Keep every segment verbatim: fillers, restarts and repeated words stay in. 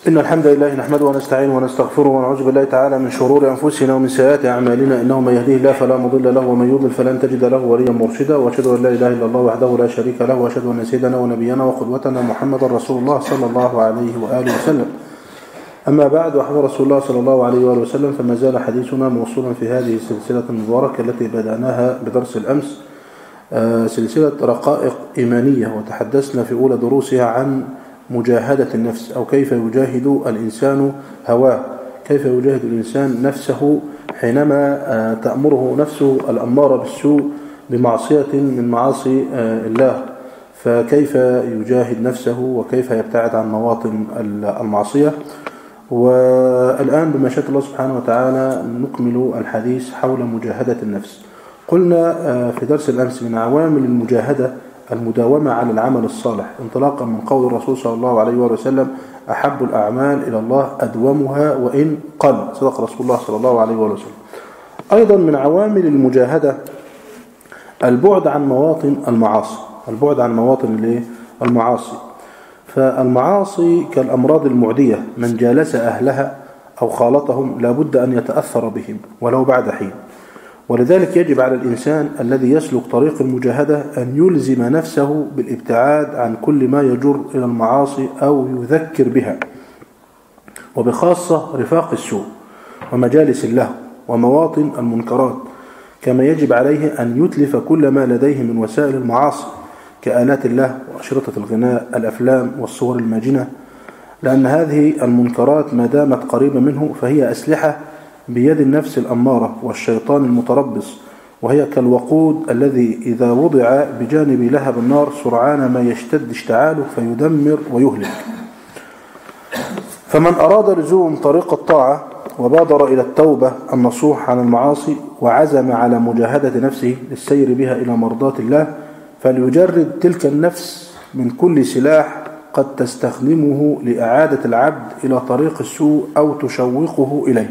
إن الحمد لله نحمده ونستعينه ونستغفره ونعوذ بالله تعالى من شرور أنفسنا ومن سيئات أعمالنا، إنه من يهديه الله فلا مضل له ومن يضلل فلن تجد له وليا مرشدا، وأشهد أن لا إله إلا الله وحده لا شريك له، وأشهد أن سيدنا ونبينا وقدوتنا محمدا رسول الله صلى الله عليه وآله وسلم. أما بعد، وحب رسول الله صلى الله عليه وآله وسلم، فما زال حديثنا موصولا في هذه السلسلة المباركة التي بدأناها بدرس الأمس، سلسلة رقائق إيمانية، وتحدثنا في أولى دروسها عن مجاهدة النفس، أو كيف يجاهد الإنسان هواه، كيف يجاهد الإنسان نفسه حينما تأمره نفسه الأمارة بالسوء بمعصية من معاصي الله، فكيف يجاهد نفسه وكيف يبتعد عن مواطن المعصية. والآن بمشيئة الله سبحانه وتعالى نكمل الحديث حول مجاهدة النفس. قلنا في درس الأمس من عوامل المجاهدة المداومة على العمل الصالح، انطلاقا من قول الرسول صلى الله عليه وسلم: أحب الأعمال إلى الله أدومها وإن قل. صدق رسول الله صلى الله عليه وسلم. أيضا من عوامل المجاهدة البعد عن مواطن المعاصي، البعد عن مواطن المعاصي. فالمعاصي كالأمراض المعدية، من جالس أهلها أو خالطهم لابد أن يتأثر بهم ولو بعد حين. ولذلك يجب على الإنسان الذي يسلك طريق المجاهدة أن يلزم نفسه بالابتعاد عن كل ما يجر إلى المعاصي أو يذكر بها، وبخاصة رفاق السوء ومجالس اللهو ومواطن المنكرات. كما يجب عليه أن يتلف كل ما لديه من وسائل المعاصي كآلات اللهو وأشرطة الغناء، الأفلام والصور الماجنة، لأن هذه المنكرات ما دامت قريبة منه فهي أسلحة بيد النفس الأمارة والشيطان المتربص، وهي كالوقود الذي إذا وضع بجانب لهب النار سرعان ما يشتد اشتعاله فيدمر ويهلك. فمن أراد لزوم طريق الطاعة وبادر إلى التوبة النصوح عن المعاصي وعزم على مجاهدة نفسه للسير بها إلى مرضاة الله، فليجرد تلك النفس من كل سلاح قد تستخدمه لإعادة العبد إلى طريق السوء أو تشوقه إليه.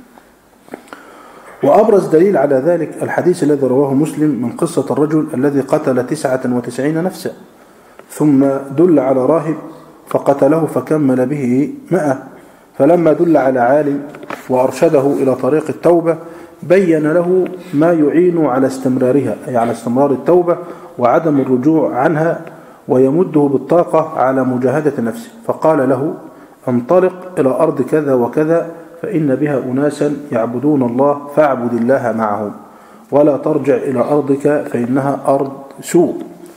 وأبرز دليل على ذلك الحديث الذي رواه مسلم من قصة الرجل الذي قتل تسعة وتسعين نفسا، ثم دل على راهب فقتله فكمل به مئة، فلما دل على عالم وأرشده إلى طريق التوبة بين له ما يعين على استمرارها، أي على استمرار التوبة وعدم الرجوع عنها، ويمده بالطاقة على مجاهدة نفسه، فقال له: انطلق إلى أرض كذا وكذا فإن بها أناسا يعبدون الله فاعبد الله معهم، ولا ترجع إلى أرضك فإنها أرض سوء.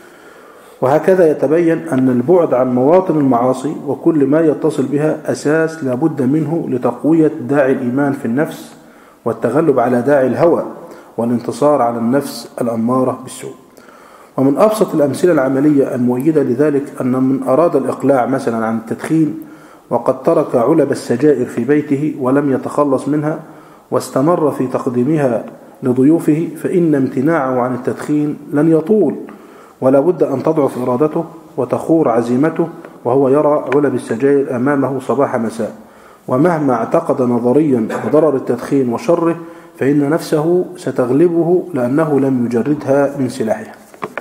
وهكذا يتبين أن البعد عن مواطن المعاصي وكل ما يتصل بها أساس لابد منه لتقوية داعي الإيمان في النفس والتغلب على داعي الهوى والانتصار على النفس الأمارة بالسوء. ومن أبسط الأمثلة العملية المؤيدة لذلك أن من أراد الإقلاع مثلا عن التدخين وقد ترك علب السجائر في بيته ولم يتخلص منها واستمر في تقديمها لضيوفه، فإن امتناعه عن التدخين لن يطول، ولا بد أن تضعف إرادته وتخور عزيمته وهو يرى علب السجائر أمامه صباح مساء. ومهما اعتقد نظريا بضرر التدخين وشره فإن نفسه ستغلبه لأنه لم يجردها من سلاحها.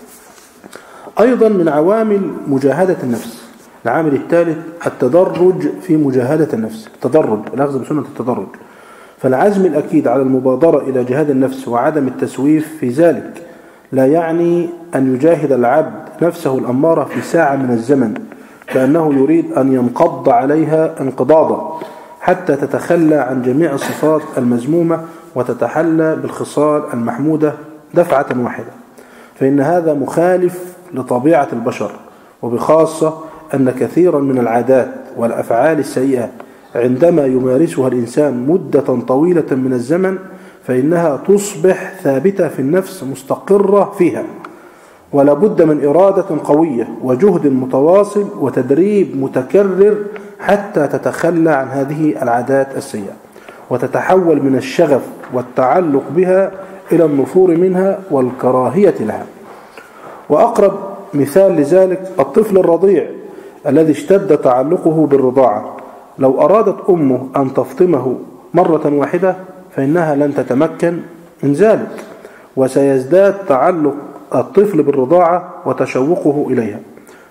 أيضا من عوامل مجاهدة النفس العامل الثالث التدرج في مجاهدة النفس، التدرج، الأخذ بسنة التدرج. فالعزم الأكيد على المبادرة إلى جهاد النفس وعدم التسويف في ذلك لا يعني أن يجاهد العبد نفسه الأمارة في ساعة من الزمن، لأنه يريد أن ينقض عليها انقضاضا حتى تتخلى عن جميع الصفات المذمومة وتتحلى بالخصال المحمودة دفعة واحدة، فإن هذا مخالف لطبيعة البشر، وبخاصة أن كثيرا من العادات والأفعال السيئة عندما يمارسها الإنسان مدة طويلة من الزمن فإنها تصبح ثابتة في النفس مستقرة فيها، ولا بد من إرادة قوية وجهد متواصل وتدريب متكرر حتى تتخلى عن هذه العادات السيئة وتتحول من الشغف والتعلق بها إلى النفور منها والكراهية لها. وأقرب مثال لذلك الطفل الرضيع الذي اشتد تعلقه بالرضاعة، لو أرادت أمه أن تفطمه مرة واحدة فإنها لن تتمكن من ذلك، وسيزداد تعلق الطفل بالرضاعة وتشوقه إليها.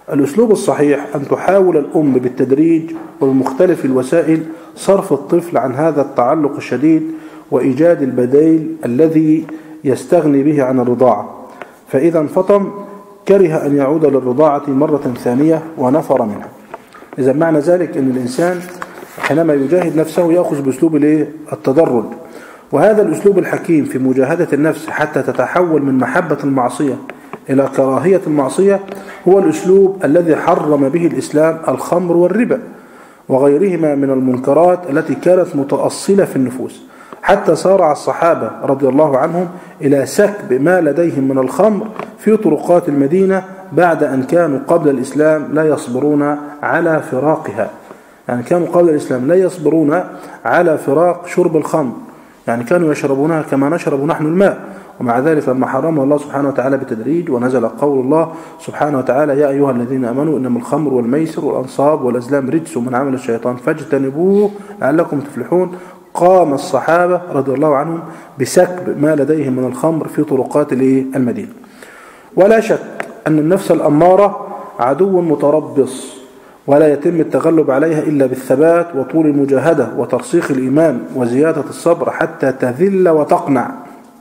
الأسلوب الصحيح أن تحاول الأم بالتدريج وبمختلف الوسائل صرف الطفل عن هذا التعلق الشديد وإيجاد البديل الذي يستغني به عن الرضاعة، فإذا انفطم كره أن يعود للرضاعة مرة ثانية ونفر منها. إذا معنى ذلك أن الإنسان حينما يجاهد نفسه يأخذ بأسلوب التدرج، وهذا الأسلوب الحكيم في مجاهدة النفس حتى تتحول من محبة المعصية إلى كراهية المعصية هو الأسلوب الذي حرم به الإسلام الخمر والربا وغيرهما من المنكرات التي كانت متأصلة في النفوس، حتى سارع الصحابة رضي الله عنهم إلى سكب ما لديهم من الخمر في طرقات المدينة بعد أن كانوا قبل الإسلام لا يصبرون على فراقها. يعني كانوا قبل الإسلام لا يصبرون على فراق شرب الخمر، يعني كانوا يشربونها كما نشرب نحن الماء، ومع ذلك لما حرمه الله سبحانه وتعالى بتدريج ونزل قول الله سبحانه وتعالى يا أيها الذين آمنوا إنما الخمر والميسر والأنصاب والأزلام رجس من عمل الشيطان فاجتنبوه لعلكم تفلحون، قام الصحابة رضي الله عنهم بسكب ما لديهم من الخمر في طرقات المدينة. ولا شك أن النفس الأمارة عدو متربص ولا يتم التغلب عليها إلا بالثبات وطول المجاهدة وترسيخ الإيمان وزيادة الصبر حتى تذل وتقنع.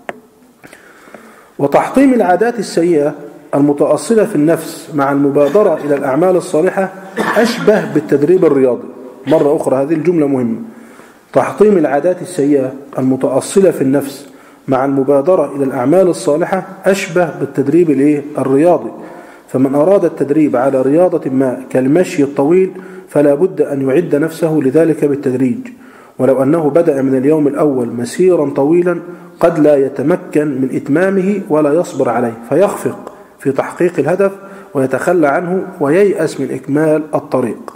وتحطيم العادات السيئة المتأصلة في النفس مع المبادرة إلى الأعمال الصالحة أشبه بالتدريب الرياضي. مرة أخرى هذه الجملة مهمة، تحطيم العادات السيئة المتأصلة في النفس مع المبادرة إلى الأعمال الصالحة أشبه بالتدريب الرياضي، فمن أراد التدريب على رياضة ما كالمشي الطويل فلا بد أن يعد نفسه لذلك بالتدريج، ولو أنه بدأ من اليوم الأول مسيرا طويلا قد لا يتمكن من إتمامه ولا يصبر عليه فيخفق في تحقيق الهدف ويتخلى عنه وييأس من إكمال الطريق.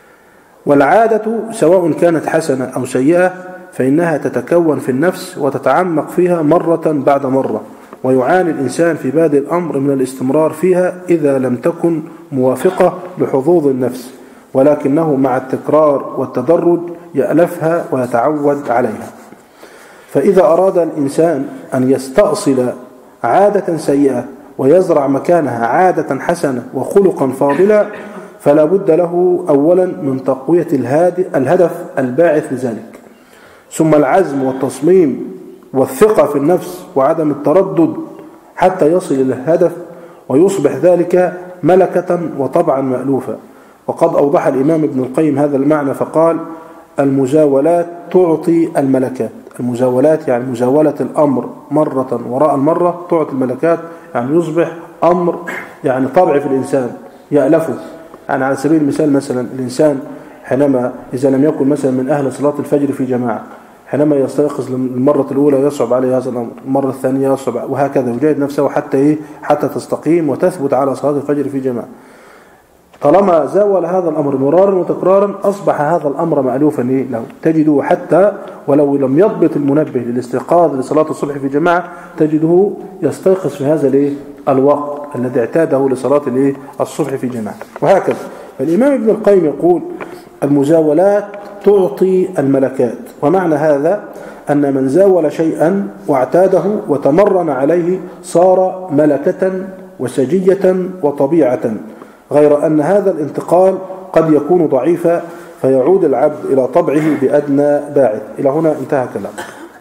والعادة سواء كانت حسنة أو سيئة فإنها تتكون في النفس وتتعمق فيها مرة بعد مرة، ويعاني الإنسان في بادئ الأمر من الاستمرار فيها إذا لم تكن موافقة لحظوظ النفس، ولكنه مع التكرار والتدرج يألفها ويتعود عليها. فإذا أراد الإنسان أن يستأصل عادة سيئة ويزرع مكانها عادة حسنة وخلقا فاضلا فلا بد له أولا من تقوية الهدف الباعث لذلك، ثم العزم والتصميم والثقة في النفس وعدم التردد حتى يصل إلى الهدف ويصبح ذلك ملكة وطبعا مألوفة. وقد أوضح الإمام ابن القيم هذا المعنى فقال المزاولات تعطي الملكات. المزاولات يعني مزاولة الأمر مرة وراء المرة تعطي الملكات، يعني يصبح أمر يعني طبع في الإنسان يألفه. يعني على سبيل المثال مثلا الإنسان حينما إذا لم يكن مثلا من أهل صلاة الفجر في جماعة حينما يستيقظ المرة الأولى يصعب عليه هذا الأمر، المرة الثانية يصعب، وهكذا يجاهد نفسه حتى إيه حتى تستقيم وتثبت على صلاة الفجر في جماعة. طالما زاول هذا الأمر مرارا وتكرارا أصبح هذا الأمر مألوفا له، تجده حتى ولو لم يضبط المنبه للاستيقاظ لصلاة الصبح في جماعة تجده يستيقظ في هذا الوقت الذي اعتاده لصلاة الصبح في جماعة، وهكذا. فالإمام ابن القيم يقول المزاولات تعطي الملكات، ومعنى هذا أن من زاول شيئا واعتاده وتمرن عليه صار ملكة وسجية وطبيعة، غير أن هذا الانتقال قد يكون ضعيفا فيعود العبد إلى طبعه بأدنى باعث. إلى هنا انتهى كلام.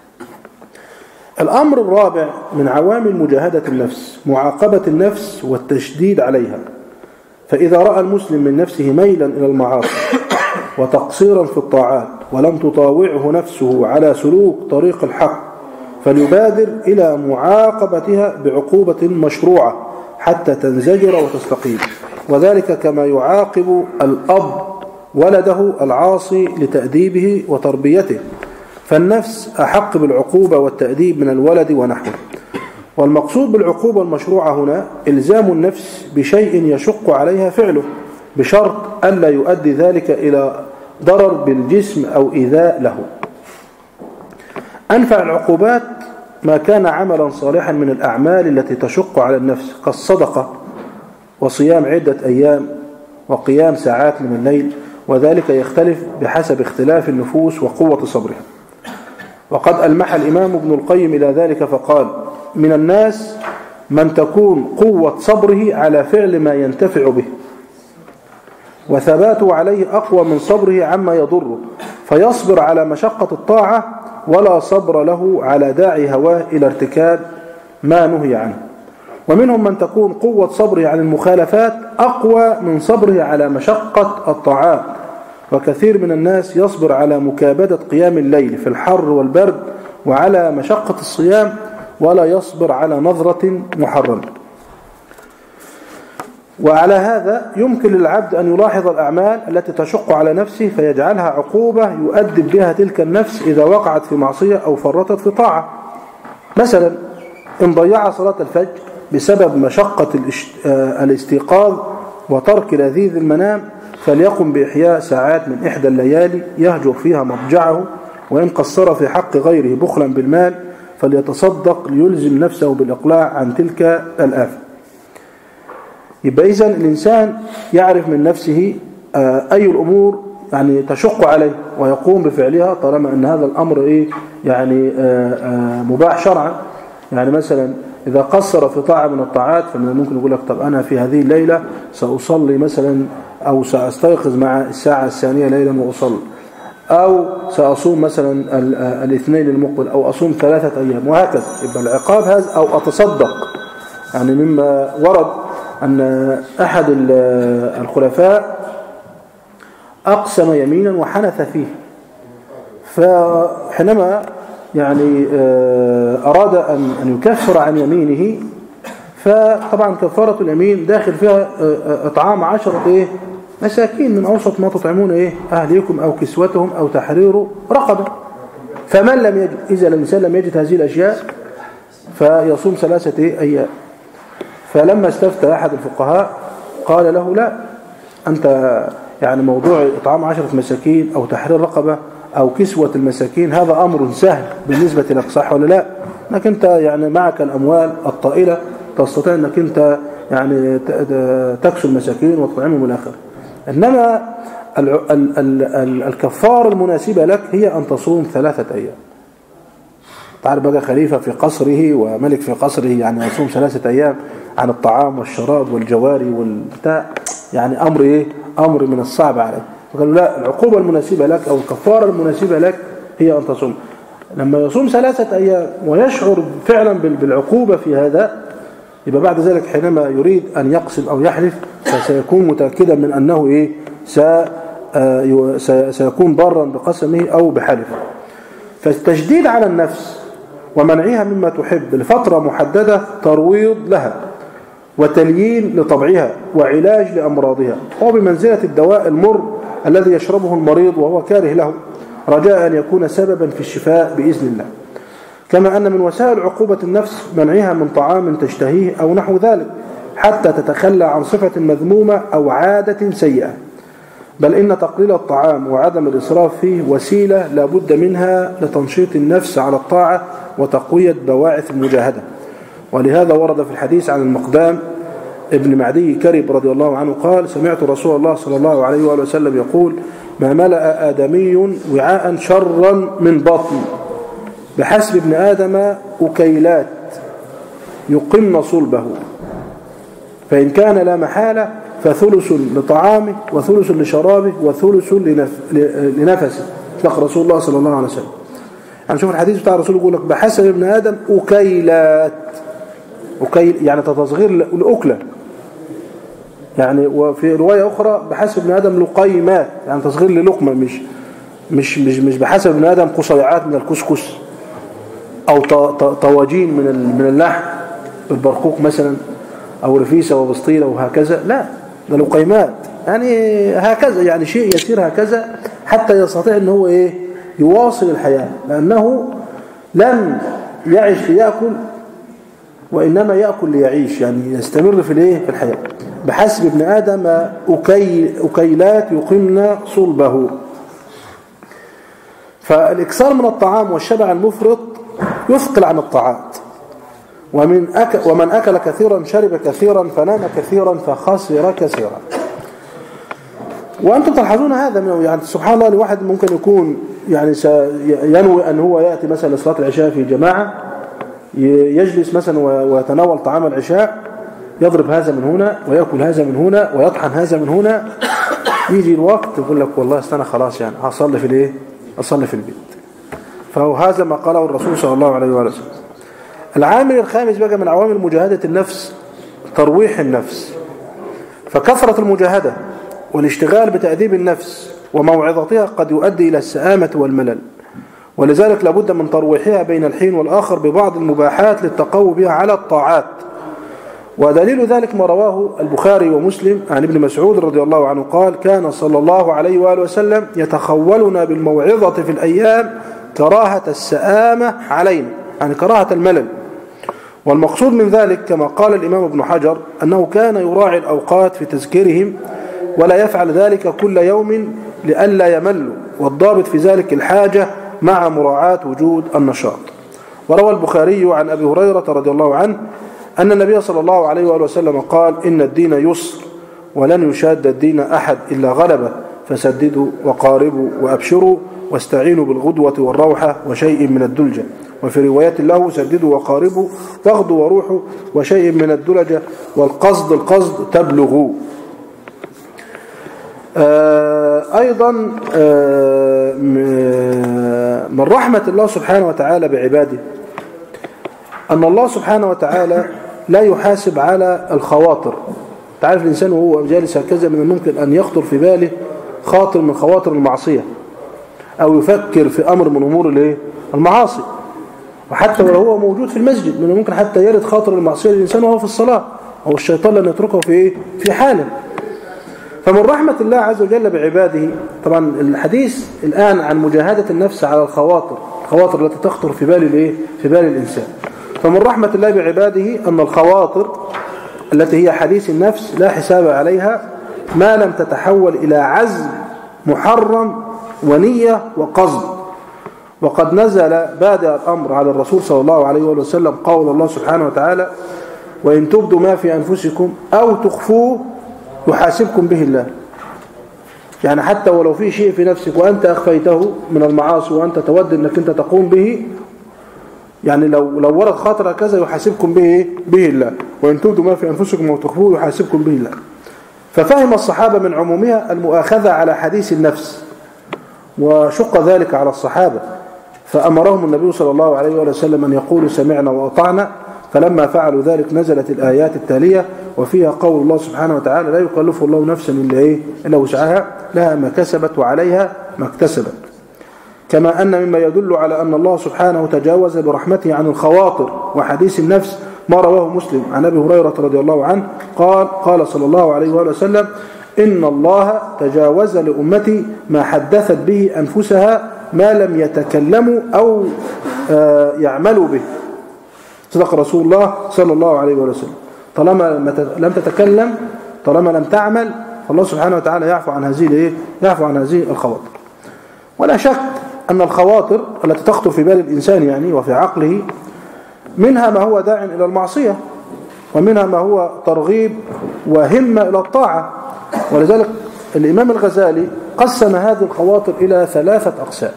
الأمر الرابع من عوامل مجاهدة النفس معاقبة النفس والتشديد عليها. فإذا رأى المسلم من نفسه ميلا إلى المعاصي وتقصيرا في الطاعات ولم تطاوعه نفسه على سلوك طريق الحق فليبادر إلى معاقبتها بعقوبة مشروعة حتى تنزجر وتستقيم، وذلك كما يعاقب الأب ولده العاصي لتأديبه وتربيته، فالنفس أحق بالعقوبة والتأديب من الولد ونحوه. والمقصود بالعقوبة المشروعة هنا إلزام النفس بشيء يشق عليها فعله بشرط ألا يؤدي ذلك إلى ضرر بالجسم أو إيذاء له. أنفع العقوبات ما كان عملا صالحا من الأعمال التي تشق على النفس كالصدقة وصيام عدة أيام وقيام ساعات من الليل، وذلك يختلف بحسب اختلاف النفوس وقوة صبرها. وقد ألمح الإمام ابن القيم إلى ذلك فقال من الناس من تكون قوة صبره على فعل ما ينتفع به، وثباته عليه أقوى من صبره عما يضره، فيصبر على مشقة الطاعة ولا صبر له على داعي هواه إلى ارتكاب ما نهي عنه. ومنهم من تكون قوة صبره عن المخالفات أقوى من صبره على مشقة الطاعات، وكثير من الناس يصبر على مكابدة قيام الليل في الحر والبرد وعلى مشقة الصيام، ولا يصبر على نظرة محرمة. وعلى هذا يمكن للعبد أن يلاحظ الأعمال التي تشق على نفسه فيجعلها عقوبة يؤدب بها تلك النفس إذا وقعت في معصية أو فرطت في طاعة. مثلا إن ضيع صلاة الفجر بسبب مشقة الاستيقاظ وترك لذيذ المنام، فليقم بإحياء ساعات من إحدى الليالي يهجر فيها مضجعه، وإن قصر في حق غيره بخلا بالمال فليتصدق ليلزم نفسه بالإقلاع عن تلك الآفة. يبقى إذن الإنسان يعرف من نفسه أي الأمور يعني تشق عليه ويقوم بفعلها طالما أن هذا الأمر إيه يعني مباح شرعا. يعني مثلا إذا قصر في طاعة من الطاعات فمن ممكن يقول لك طب أنا في هذه الليلة سأصلي مثلا، أو سأستيقظ مع الساعة الثانية ليلا وأصلي، أو سأصوم مثلا الاثنين المقبل، أو أصوم ثلاثة أيام، وهكذا. يبقى العقاب هذا، أو أتصدق. يعني مما ورد أن أحد الخلفاء أقسم يمينا وحنث فيه، فحينما يعني أراد أن يكفر عن يمينه، فطبعا كفارة اليمين داخل فيها إطعام عشرة إيه مساكين من أوسط ما تطعمون إيه أهليكم أو كسوتهم أو تحرير رقبة. فمن لم يجد، إذا الإنسان لم يجد هذه الأشياء فيصوم ثلاثة إيه أيام. فلما استفتى أحد الفقهاء قال له لا، أنت يعني موضوع إطعام عشرة مساكين أو تحرير رقبة أو كسوة المساكين هذا أمر سهل بالنسبة لك، صح ولا لا؟ أنك أنت يعني معك الأموال الطائلة تستطيع أنك أنت يعني تكسو المساكين وتطعمهم الآخر. إنما الكفارة المناسبة لك هي أن تصوم ثلاثة أيام. تعرف بقى خليفة في قصره وملك في قصره يعني يصوم ثلاثة أيام عن الطعام والشراب والجواري والبتاع، يعني أمر إيه؟ أمر من الصعب عليه. فقالوا لا، العقوبة المناسبة لك أو الكفارة المناسبة لك هي أن تصوم. لما يصوم ثلاثة أيام ويشعر فعلا بالعقوبة في هذا، يبقى بعد ذلك حينما يريد أن يقسم أو يحلف فسيكون متأكدا من أنه إيه سيكون برا بقسمه أو بحلفه. فالتشديد على النفس ومنعها مما تحب لفترة محددة ترويض لها وتليين لطبعها وعلاج لأمراضها، هو بمنزلة الدواء المر الذي يشربه المريض وهو كاره له، رجاء أن يكون سببا في الشفاء بإذن الله. كما أن من وسائل عقوبة النفس منعها من طعام تشتهيه أو نحو ذلك حتى تتخلى عن صفة مذمومة أو عادة سيئة، بل إن تقليل الطعام وعدم الإسراف فيه وسيلة لا بد منها لتنشيط النفس على الطاعة وتقوية بواعث المجاهدة. ولهذا ورد في الحديث عن المقدام ابن معدي كرب رضي الله عنه قال: سمعت رسول الله صلى الله عليه وآله وسلم يقول: ما ملأ آدمي وعاء شرا من بطن بحسب ابن آدم أكيلات يقمن صلبه، فإن كان لا محالة فثلث لطعامه وثلث لشرابه وثلث لنفسه. اطلق رسول الله صلى الله عليه وسلم. يعني شوف الحديث بتاع الرسول يقول لك بحسب ابن آدم أكيلات، أكيل يعني تصغير الأكلة، يعني وفي رواية أخرى بحسب ابن آدم لقيمات، يعني تصغير للقمة، مش مش مش مش بحسب ابن آدم قصيعات من الكسكس أو طواجين من من اللحم بالبرقوق مثلا أو رفيسة وبسطيلة وهكذا، لا، ده لقيمات، يعني هكذا، يعني شيء يسير هكذا حتى يستطيع أن هو إيه يواصل الحياة، لأنه لم يعيش ليأكل وإنما يأكل ليعيش، يعني يستمر في الإيه في الحياة. بحسب ابن آدم أكي أكيلات يقمن صلبه. فالإكثار من الطعام والشبع المفرط يثقل عن الطاعات. ومن أكل ومن أكل كثيرا شرب كثيرا فنام كثيرا فخسر كثيرا. وأنتم تلاحظون هذا من يعني سبحان الله، الواحد ممكن يكون يعني ينوي أن هو يأتي مثلا لصلاة العشاء في جماعة، يجلس مثلا ويتناول طعام العشاء، يضرب هذا من هنا ويأكل هذا من هنا ويطحن هذا من هنا، يجي الوقت يقول لك والله استنى خلاص يعني هصلي في الايه اصلي في البيت. فهو هذا ما قاله الرسول صلى الله عليه وسلم. العامل الخامس بقى من عوامل مجاهدة النفس ترويح النفس. فكثرة المجاهدة والاشتغال بتأديب النفس وموعظتها قد يؤدي إلى السآمة والملل، ولذلك لابد من ترويحها بين الحين والآخر ببعض المباحات للتقوي بها على الطاعات. ودليل ذلك ما رواه البخاري ومسلم عن ابن مسعود رضي الله عنه قال: كان صلى الله عليه وآله وسلم يتخولنا بالموعظة في الأيام كراهة السآمة علينا، يعني كراهة الملل. والمقصود من ذلك كما قال الإمام ابن حجر أنه كان يراعي الأوقات في تذكيرهم ولا يفعل ذلك كل يوم لئلا يملوا، والضابط في ذلك الحاجة مع مراعاة وجود النشاط. وروى البخاري عن أبي هريرة رضي الله عنه أن النبي صلى الله عليه وآله وسلم قال: إن الدين يسر ولن يشاد الدين أحد إلا غلبه، فسددوا وقاربوا وأبشروا واستعينوا بالغدوة والروحة وشيء من الدلجة. وفي رواية له: سددوا وقاربوا واغدوا وروحوا وشيء من الدلجة والقصد القصد تبلغوا. أيضا من رحمة الله سبحانه وتعالى بعباده أن الله سبحانه وتعالى لا يحاسب على الخواطر. تعرف الإنسان وهو جالس هكذا من الممكن أن يخطر في باله خاطر من خواطر المعصية، أو يفكر في أمر من أمور المعاصي، وحتى ولو هو موجود في المسجد من الممكن حتى يرد خاطر المعصية للإنسان وهو في الصلاة، أو الشيطان لن يتركه في في حاله. فمن رحمة الله عز وجل بعباده، طبعا الحديث الآن عن مجاهدة النفس على الخواطر، الخواطر التي تخطر في بال الايه في بال الإنسان. فمن رحمة الله بعباده أن الخواطر التي هي حديث النفس لا حساب عليها ما لم تتحول إلى عزم محرم ونية وقصد. وقد نزل بادئ الأمر على الرسول صلى الله عليه وسلم قول الله سبحانه وتعالى: وإن تبدوا ما في أنفسكم أو تخفوه يحاسبكم به الله. يعني حتى ولو في شيء في نفسك وأنت أخفيته من المعاصي وأنت تود أنك أنت تقوم به، يعني لو لو ورد خاطر كذا يحاسبكم به به الله. وإن تبدوا ما في أنفسكم أو تخفوه يحاسبكم به الله. ففهم الصحابة من عمومها المؤاخذة على حديث النفس، وشق ذلك على الصحابة، فأمرهم النبي صلى الله عليه وسلم أن يقولوا سمعنا وأطعنا. فلما فعلوا ذلك نزلت الآيات التالية وفيها قول الله سبحانه وتعالى: لا يكلف الله نفسا إلا إيه إلا وسعها، لها ما كسبت وعليها ما اكتسبت. كما أن مما يدل على أن الله سبحانه تجاوز برحمته عن الخواطر وحديث النفس ما رواه مسلم عن أبي هريرة رضي الله عنه قال: قال صلى الله عليه وسلم: إن الله تجاوز لأمتي ما حدثت به أنفسها ما لم يتكلموا أو يعملوا به. صدق رسول الله صلى الله عليه وسلم. طالما لم تتكلم، طالما لم تعمل، فالله سبحانه وتعالى يعفو عن هذه الايه يعفو عن هذه الخواطر. ولا شك أن الخواطر التي تخطر في بال الإنسان يعني وفي عقله منها ما هو داع إلى المعصية، ومنها ما هو ترغيب وهمة إلى الطاعة. ولذلك الإمام الغزالي قسم هذه الخواطر إلى ثلاثة أقسام.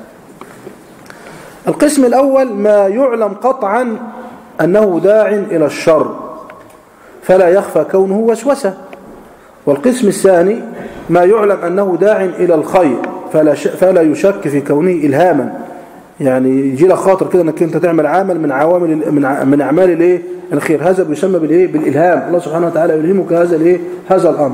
القسم الأول ما يعلم قطعا أنه داع إلى الشر فلا يخفى كونه وسوسة. والقسم الثاني ما يعلم أنه داع إلى الخير فلا, فلا يشك في كونه إلهاما، يعني يجي لك خاطر كده أنك أنت تعمل عمل من عوامل من من أعمال الإيه الخير، هذا بيسمى بالإيه بالإلهام. الله سبحانه وتعالى يلهمك هذا الإيه هذا الأمر.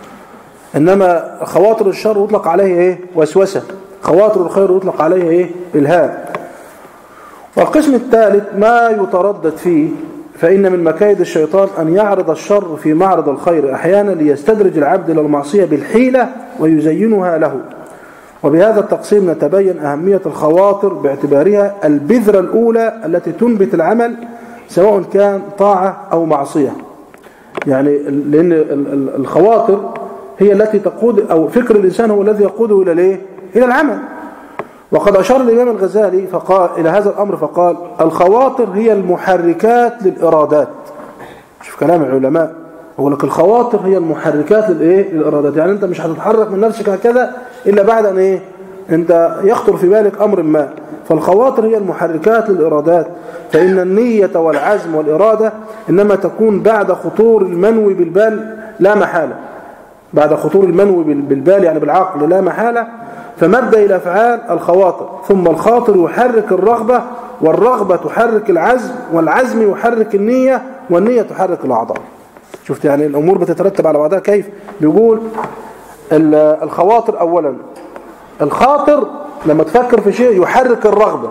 إنما خواطر الشر يطلق عليه إيه وسوسة، خواطر الخير يطلق عليه إيه إلهام. والقسم الثالث ما يتردد فيه، فإن من مكايد الشيطان أن يعرض الشر في معرض الخير أحيانا ليستدرج العبد إلى المعصية بالحيلة ويزينها له. وبهذا التقسيم نتبين أهمية الخواطر باعتبارها البذرة الأولى التي تنبت العمل سواء كان طاعة أو معصية. يعني لأن الخواطر هي التي تقود، أو فكر الإنسان هو الذي يقوده إلى الإيه؟ إلى العمل. وقد أشار الإمام الغزالي فقال إلى هذا الأمر فقال: الخواطر هي المحركات للإرادات. شوف كلام العلماء، يقول لك الخواطر هي المحركات للإيه للإرادات. يعني أنت مش هتتحرك من نفسك هكذا إلا بعد أن إيه أنت يخطر في بالك أمر ما. فالخواطر هي المحركات للإرادات، فإن النية والعزم والإرادة إنما تكون بعد خطور المنوي بالبال لا محالة. بعد خطور المنوي بالبال يعني بالعقل لا محالة، فمبدأ الأفعال الخواطر، ثم الخاطر يحرك الرغبة، والرغبة تحرك العزم، والعزم يحرك النية، والنية تحرك الأعضاء. شفت يعني الأمور بتترتب على بعضها كيف؟ بيقول الخواطر أولا، الخاطر لما تفكر في شيء يحرك الرغبة،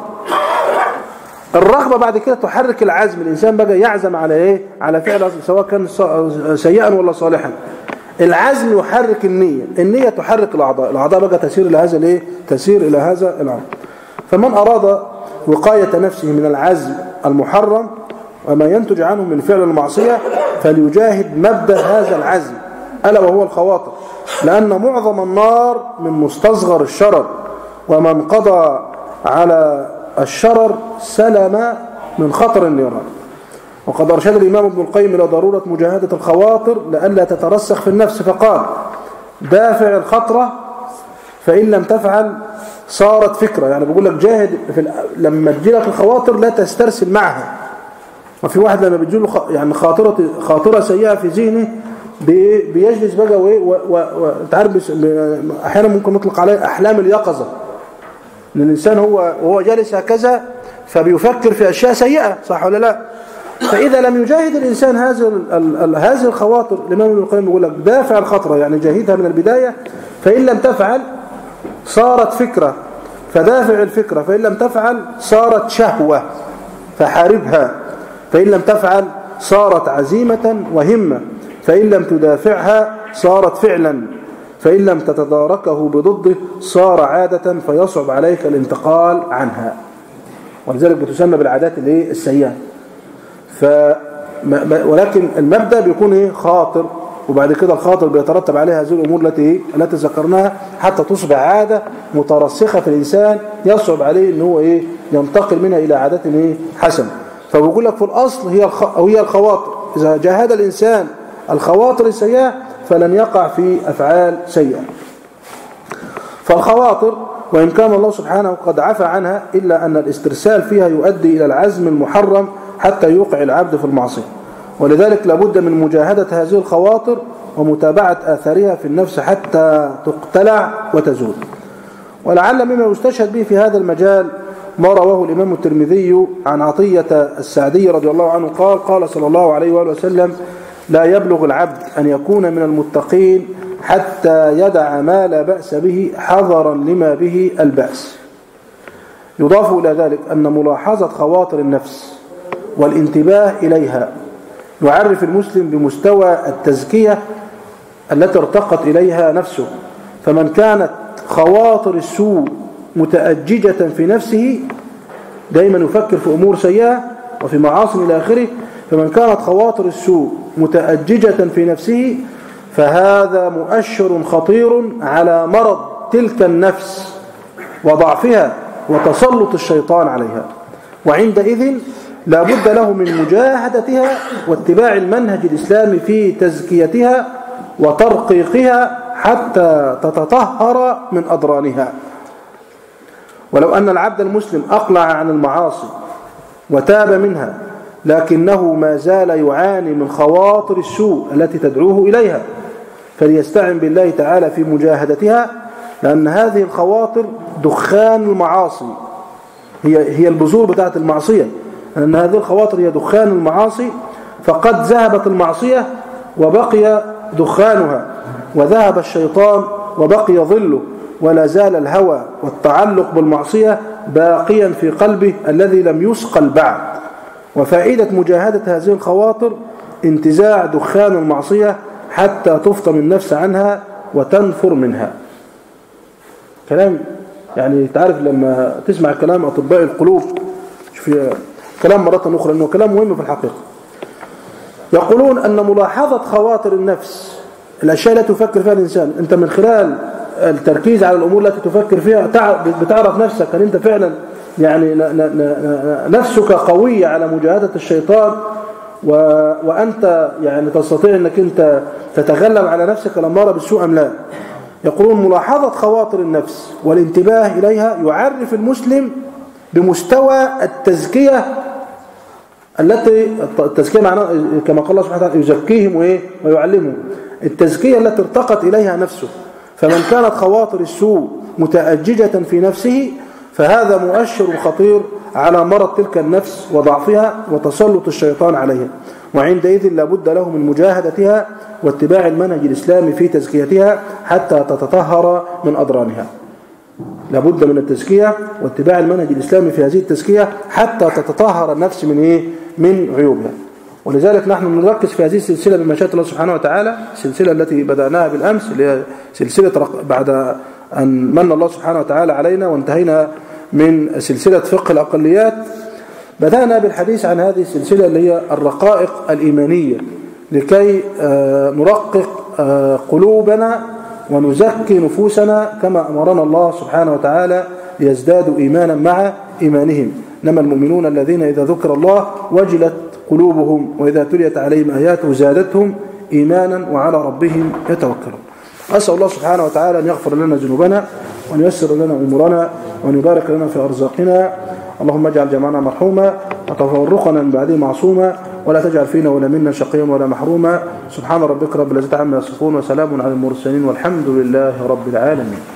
الرغبة بعد كده تحرك العزم، الإنسان بقى يعزم على إيه؟ على فعل سواء كان سيئا ولا صالحا. العزم يحرك النية، النية تحرك الأعضاء، الأعضاء بقى تسير إلى هذا الإيه؟ تسير إلى هذا العمل. فمن أراد وقاية نفسه من العزم المحرم وما ينتج عنه من فعل المعصية فليجاهد مبدأ هذا العزم ألا وهو الخواطر، لأن معظم النار من مستصغر الشرر، ومن قضى على الشرر سلم من خطر النيران. وقد أرشد الإمام ابن القيم إلى ضرورة مجاهدة الخواطر لئلا تترسخ في النفس، فقال: دافع الخطرة فإن لم تفعل صارت فكرة. يعني بيقول لك جاهد في ال... لما تجيلك الخواطر لا تسترسل معها. وفي واحد لما بتجيله خ... يعني خاطرة خاطرة سيئة في ذهنه بي... بيجلس بقى و... و... و... تعرف بس... أحيانا ممكن نطلق عليه أحلام اليقظة، إن الإنسان هو وهو جالس هكذا فبيفكر في أشياء سيئة، صح ولا لا؟ فإذا لم يجاهد الإنسان هذه ال... ال... هذه الخواطر، الإمام ابن القيم يقول لك دافع الخطرة يعني جاهدها من البداية، فإن لم تفعل صارت فكرة، فدافع الفكرة، فإن لم تفعل صارت شهوة فحاربها، فإن لم تفعل صارت عزيمة وهمة، فإن لم تدافعها صارت فعلا، فإن لم تتداركه بضده صار عادة فيصعب عليك الانتقال عنها. ولذلك بتسمى بالعادات الايه السيئة. ف ولكن المبدأ بيكون ايه خاطر، وبعد كده الخاطر بيترتب عليها هذه الأمور التي التي ذكرناها حتى تصبح عادة مترسخة في الإنسان يصعب عليه إن هو إيه ينتقل منها إلى عادات إيه حسنة. فبقول لك في الأصل هي الخ... أو هي الخواطر، إذا جاهد الإنسان الخواطر السيئة فلن يقع في أفعال سيئة. فالخواطر وإن كان الله سبحانه قد عفى عنها إلا أن الاسترسال فيها يؤدي إلى العزم المحرم حتى يوقع العبد في المعصية، ولذلك لابد من مجاهدة هذه الخواطر ومتابعة آثارها في النفس حتى تقتلع وتزول. ولعل مما يستشهد به في هذا المجال ما رواه الإمام الترمذي عن عطية السعدي رضي الله عنه قال: قال صلى الله عليه وآله وسلم: لا يبلغ العبد أن يكون من المتقين حتى يدع ما لا بأس به حذرا لما به البأس. يضاف إلى ذلك أن ملاحظة خواطر النفس والانتباه إليها يعرف المسلم بمستوى التزكية التي ارتقت إليها نفسه. فمن كانت خواطر السوء متأججة في نفسه، دائما يفكر في أمور سيئة وفي معاصي إلى آخره، فمن كانت خواطر السوء متأججة في نفسه فهذا مؤشر خطير على مرض تلك النفس وضعفها وتسلط الشيطان عليها، وعندئذ لا بد له من مجاهدتها واتباع المنهج الإسلامي في تزكيتها وترقيقها حتى تتطهر من أضرانها. ولو أن العبد المسلم أقلع عن المعاصي وتاب منها لكنه ما زال يعاني من خواطر السوء التي تدعوه إليها، فليستعن بالله تعالى في مجاهدتها، لأن هذه الخواطر دخان المعاصي، هي هي البذور بتاعة المعصية، لأن هذه الخواطر هي دخان المعاصي، فقد ذهبت المعصية وبقي دخانها، وذهب الشيطان وبقي ظله، ولا زال الهوى والتعلق بالمعصية باقيا في قلبه الذي لم يسقل بعد. وفائدة مجاهدة هذه الخواطر انتزاع دخان المعصية حتى تفطم النفس عنها وتنفر منها. كلام يعني تعرف لما تسمع كلام أطباء القلوب في كلام مرة أخرى أنه كلام مهم في الحقيقة. يقولون أن ملاحظة خواطر النفس، الأشياء التي تفكر فيها الإنسان، أنت من خلال التركيز على الأمور التي تفكر فيها بتعرف نفسك أن أنت فعلا يعني نفسك قوية على مجاهدة الشيطان، وأنت يعني تستطيع أنك أنت تتغلب على نفسك الأمارة بالسوء أم لا. يقولون ملاحظة خواطر النفس والانتباه إليها يعرف المسلم بمستوى التزكية التي التزكية معناه كما قال الله سبحانه وتعالى يزكيهم وإيه ويعلمهم. التزكية التي ارتقت إليها نفسه، فمن كانت خواطر السوء متأججة في نفسه فهذا مؤشر خطير على مرض تلك النفس وضعفها وتسلط الشيطان عليها، وعندئذ لابد له من مجاهدتها واتباع المنهج الإسلامي في تزكيتها حتى تتطهر من أضرانها. لابد من التزكية واتباع المنهج الإسلامي في هذه التزكية حتى تتطهر النفس من إيه؟ من عيوبها. ولذلك نحن نركز في هذه السلسلة بمشيئة الله سبحانه وتعالى، السلسلة التي بدأناها بالأمس اللي هي سلسلة بعد أن من الله سبحانه وتعالى علينا وانتهينا من سلسلة فقه الأقليات، بدأنا بالحديث عن هذه السلسلة اللي هي الرقائق الإيمانية لكي نرقق قلوبنا ونزكي نفوسنا كما أمرنا الله سبحانه وتعالى ليزدادوا إيمانا مع إيمانهم. إنما المؤمنون الذين إذا ذكر الله وجلت قلوبهم وإذا تليت عليهم آياته زادتهم إيمانا وعلى ربهم يتوكلون. أسأل الله سبحانه وتعالى أن يغفر لنا ذنوبنا وأن ييسر لنا أمورنا وأن يبارك لنا في أرزاقنا. اللهم اجعل جمعنا مرحوما وتفرقنا من بعده معصوما ولا تجعل فينا ولا منا شقيا ولا محروما. سبحان ربك رب العزة عما يصفون وسلام على المرسلين والحمد لله رب العالمين.